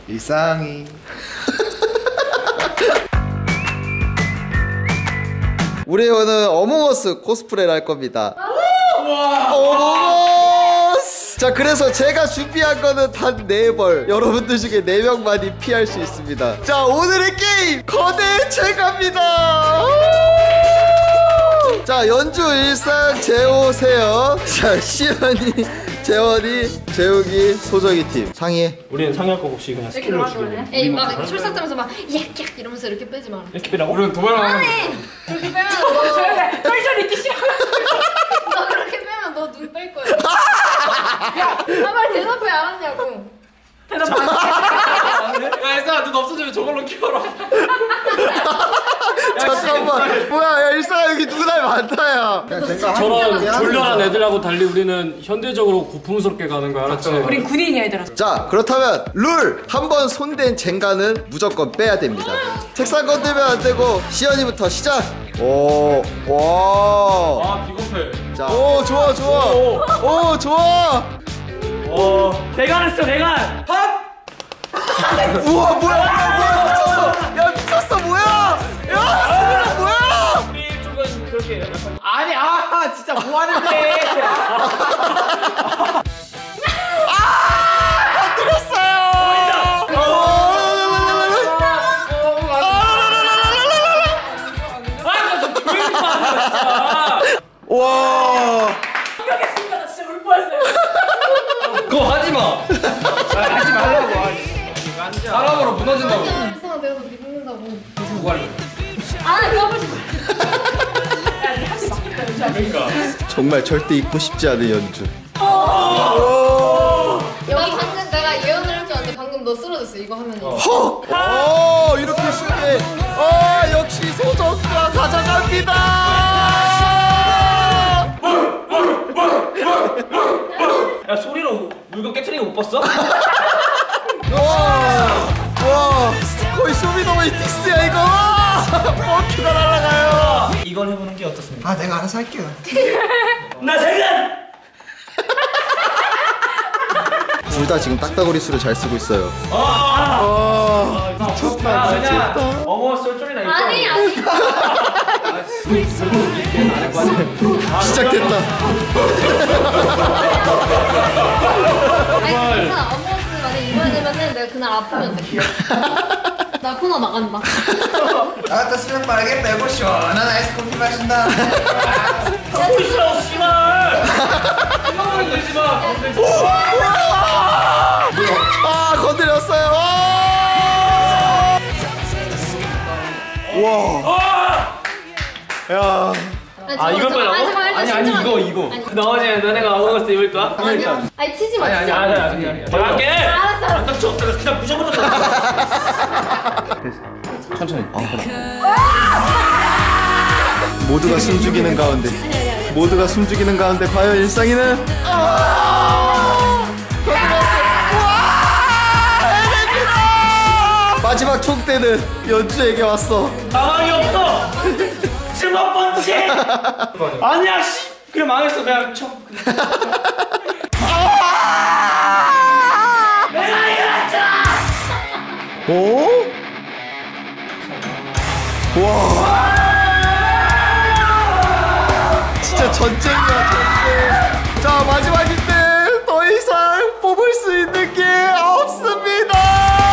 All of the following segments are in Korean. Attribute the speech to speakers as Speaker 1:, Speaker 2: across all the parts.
Speaker 1: 일상이. 우리 오늘 어몽어스 코스프레를 할 겁니다. 어몽어스! 자, 그래서 제가 준비한 거는 단 4벌. 여러분들 중에 4명만이 피할 수 있습니다. 자, 오늘의 게임 거대 체가입니다. 자, 연주 일상 재호세요. 자, 시연이, 재원이, 재욱이, 소정이 팀 상의해.
Speaker 2: 우리는 상의할 거 없이 그냥 스킬로 죽이는.
Speaker 3: 에이, 막 출석하면서 막 약 이러면서 이렇게 빼지 마.
Speaker 2: 이렇게 빼라고?
Speaker 4: 우리는 도발하는.
Speaker 3: 아니, 그렇게 빼면 너 쫄쫄 있기 싫어. 너 그렇게 빼면 너 눈 뺄 거야. 말 대답해 안 했냐고. 대답 안 해.
Speaker 4: 야, 일상아, 눈 없어지면 저걸로 키워라.
Speaker 1: 잠깐만. 뭐야, 야, 일상아 여기 누구나 많다, 야.
Speaker 2: 저런 졸렬한 애들하고 달리 우리는 현대적으로 고풍스럽게 가는 거야, 알았지?
Speaker 5: 우린 군인이야 얘들아.
Speaker 1: 자, 그렇다면 룰! 한 번 손댄 젠가는 무조건 빼야 됩니다. 책상 건들면 안 되고 시연이부터 시작! 오, 와.
Speaker 2: 아, 비겁해.
Speaker 1: 자, 오, 좋아, 좋아. 오, 좋아.
Speaker 2: 대관했어, 대관!
Speaker 1: 우와, 뭐야, 미쳤어. 야, 미쳤어, 뭐야? 야, 수빈아, 뭐야?
Speaker 2: 우리 쪽은 그렇게 약간.
Speaker 4: 아니, 진짜 뭐 하는데?
Speaker 1: 와.
Speaker 5: 하겠습니다. 나 진짜 울 뻔했어요.
Speaker 2: 그거 하지 마!
Speaker 4: 하지 말라고. 사람으로 무너진다고.
Speaker 3: 아니야, 일상아 내가 너 믿는다고.
Speaker 4: 누가 알려?
Speaker 3: 아, 까불지 마.
Speaker 2: 그러니까.
Speaker 1: 정말 절대 잊고 싶지 않은 연주.
Speaker 3: 여기 방금 내가 예언을 할 줄 알았는데 방금 너 쓰러졌어. 이거 하면.
Speaker 1: 헉! 오, 이렇게 쉽게. 역시 소정과 가져갑니다.
Speaker 2: 야, 소리로 물건 깨트리는 거 못 봤어?
Speaker 1: 와, 거의 소미더웨이티스야 이거. 버키가 날아가요.
Speaker 2: 이걸 해보는 게 어떻습니까?
Speaker 4: 내가 알아서 할게요.
Speaker 2: 나 지금!
Speaker 1: 둘 다 지금 딱따구리 수를 잘 쓰고 있어요. 미쳤다,
Speaker 2: 그냥
Speaker 1: 미쳤다.
Speaker 2: 어머, 쏠쫄이나 있죠?
Speaker 3: 아니.
Speaker 1: 시작됐다.
Speaker 3: 아니, 괜찮아. 어머스 만약 이번에 되면은 내가 그날 아프면 돼. 나 코너 나간다.
Speaker 4: 나갔다 수면 빠르게 빼고 시원한 아이스 커피 마신다.
Speaker 2: 싫어, 씨발! 건들지 마! 건들지 마!
Speaker 1: 건드렸어요. 와. 야.
Speaker 2: 이걸 빼라고? 아니, 이거. 나머지는 너네가 어머스 입을 거야?
Speaker 3: 아니, 치지 마.
Speaker 2: 아니, 내가 할게!
Speaker 3: 알았어.
Speaker 2: 딱 쳐! 내가 그냥 부셔버렸다!
Speaker 1: 천천히. 모두가 숨죽이는 가운데. 모두가 숨죽이는 가운데 과연 일상이는 마지막 총대는 연주에게 왔어.
Speaker 2: 가망이 없어! 7번 번지! 아니야, 씨! 그래, 망했어. 그냥 쳐. 내가 이겼다!
Speaker 1: 오? 와. 진짜 전쟁이야, 전쟁. 자, 마지막인데 더 이상 뽑을 수 있는 게 없습니다.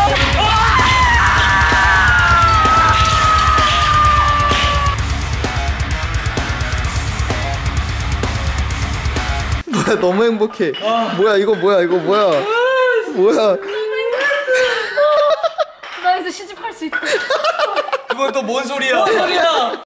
Speaker 1: 뭐야, 너무 행복해. 뭐야, 이거 뭐야, 이거 뭐야. 뭐야.
Speaker 3: 나 이제 시집할 수 있다.
Speaker 4: 그건 또 뭔 소리야?
Speaker 2: 소리야!